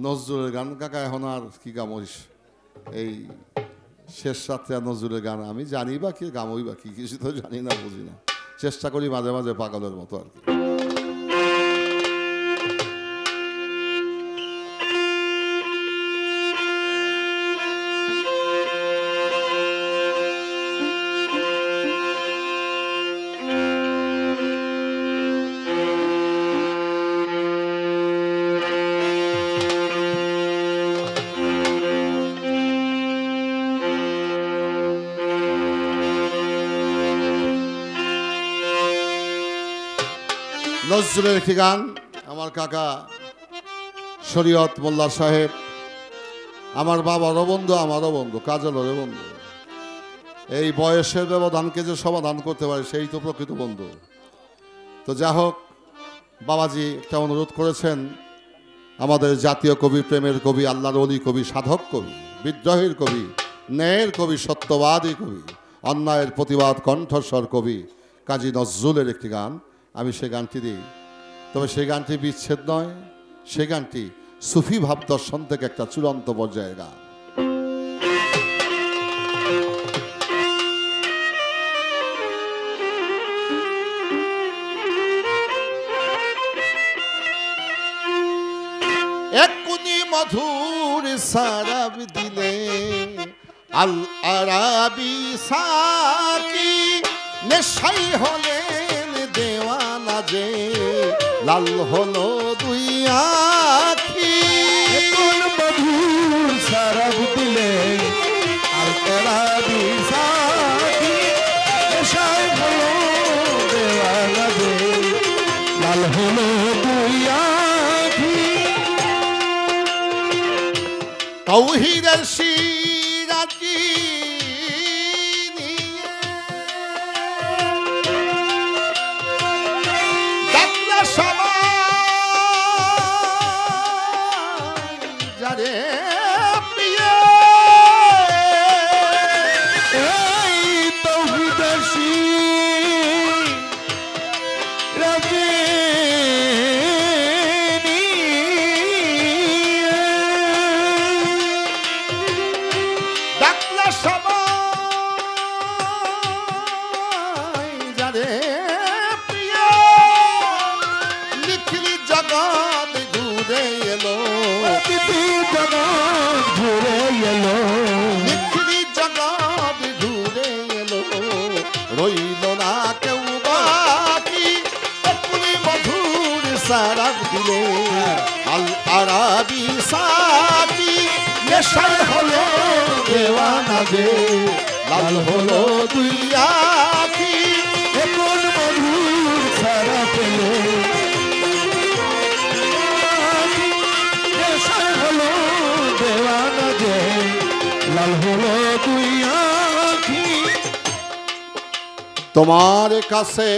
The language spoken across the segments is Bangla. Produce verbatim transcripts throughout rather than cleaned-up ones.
নজরুলের গান কাকা এখন আর কি গামইস এই শেষ রাত্রে নজরুলের গান আমি জানি বা কি গামই বা কি কিছু তো জানি না বুঝি না চেষ্টা করি মাঝে মাঝে পাগলের মতো আর কি নজরুলের একটি গান আমার কাকা শরীয়ত মোল্লা সাহেব আমার বাবারও বন্ধু আমারও বন্ধু কাজলেরও বন্ধু এই বয়সের ব্যবধানকে যে সমাধান করতে পারে সেই তো প্রকৃত বন্ধু তো যা হোক বাবাজি একটা অনুরোধ করেছেন আমাদের জাতীয় কবি প্রেমের কবি আল্লাহর ওলি কবি সাধক কবি বিদ্রোহের কবি ন্যায়ের কবি সত্যবাদী কবি অন্যায়ের প্রতিবাদ কণ্ঠস্বর কবি কাজী নজরুলের একটি গান আমি সেই গানটি দিই তবে সেই গানটি বিচ্ছেদ নয় সেই গানটি সুফি ভাব দর্শন থেকে একটা চূড়ান্ত পর্যায়ের গান একুনি মধুর সারাব দিলে আল আরাবি সাকি নেশাই হলেন দেওয়ানা যে লাল হলো দুই আখি কোন মধুর সারাব দিলে আল আরাবি সাকি নেশাই হলো দেওয়ানা যে লাল হলো দুই আখি তৌহিদের সিরাজি সারাব দিলে আল আরাবি সাকি নেশাই হলো দেওয়ানা যে লাল হলো দুই আখি কোন মধুর সারাব দিলে নেশাই হলো দেওয়ানা যে লাল হলো দুই আখি তোমার কাছে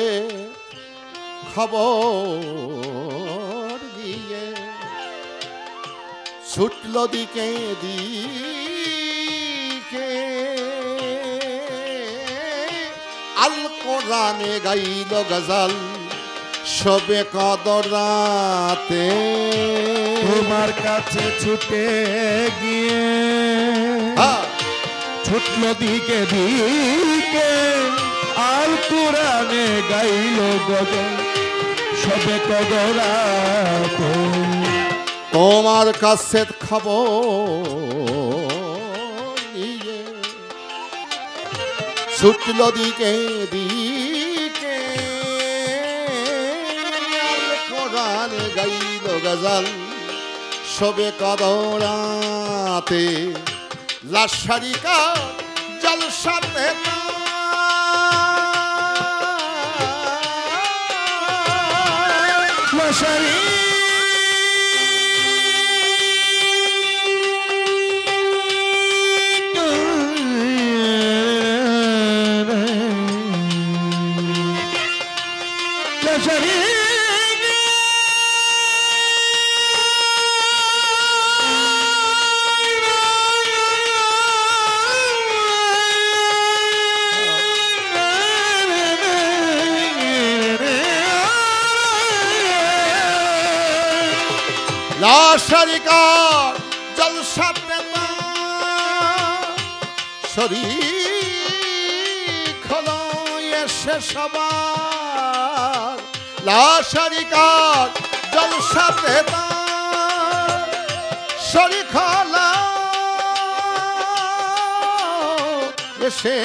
খবর দিয়ে ছুটল দিকে দিকে আল কোরআনে গাইল গজল সবে কদরাতে তোমার কাছে ছুটে গিয়ে ছুটল দিকে দিকে আল কোরআনে গাইল গজল সবে কদরাতে তোমার কাছে খবর নিয়ে ছুটল দিকে দিকে আল কোরআনে গাইল গজল সবে কদরাতে লাশারিকা জলসাতে লাশারি লাশারি লাশারিকার জলসাতে শরীক হলো এসে সবার লাশারিকার জলসাতে শরীক হলো এসে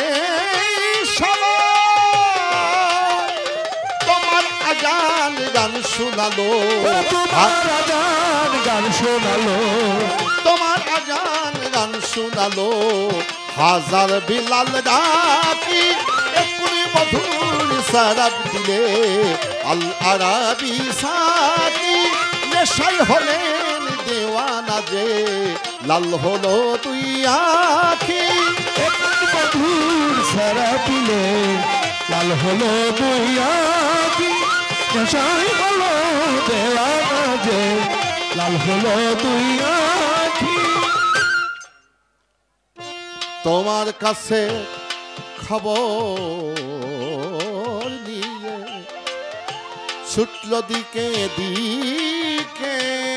সবার তোমার আজান গান শোনালো তোমার আজান গান শোনালো তোমার আজান গান শোনালো হাজার বিলাল ডাকি একুনি মধুর সারাব দিলে আল আরাবি সাকি নেশাই হলেন দেওয়ানা যে লাল হলো তুই আখি মধুর সারা পিলে লাল হলো দুই আঁখি নেশাই হলো দেওয়ানা যে লাল হলো দুই আঁখি তোমার কাছে খবর নিয়ে ছুটল দিকে দিকে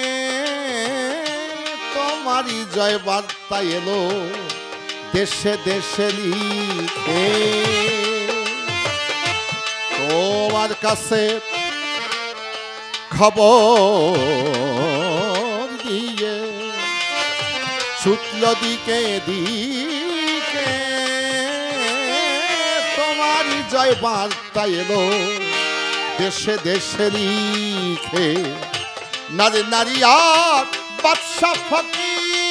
তোমারই জয় বার্তা এলো দেশে দেশে লিখে তোমার কাছে খবর দিয়ে ছুটল দিকে দিকে তোমারই জয় বার্তা এলো দেশে দেশে লিখে নারী নারী আর বাদশা ফকির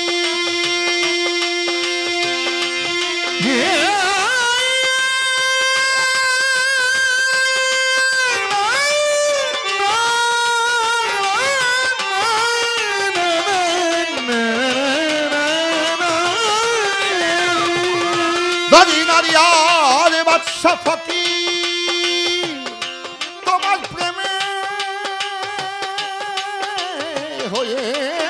নারী নারী আর বাদশা ফকির তোমার প্রেমে হয়ে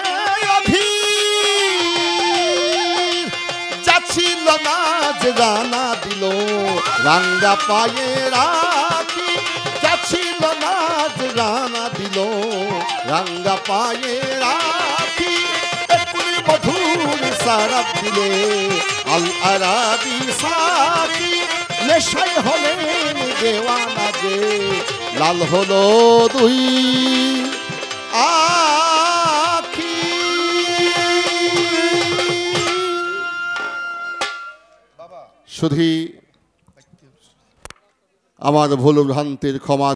অধীর যাচ্ছিল না যে রানা দিল রাঙ্গা পায়ে রাখি যাচ্ছিল না যে রানা দিল রাঙ্গা পায়ে রাখি একুনি মধুর সারাব দিলে আল আরাবি সাকি নেশাই হলেন দেওয়ানা যে লাল হলো দুই আখি শুধু আমার ভুল ভ্রান্তির ক্ষমা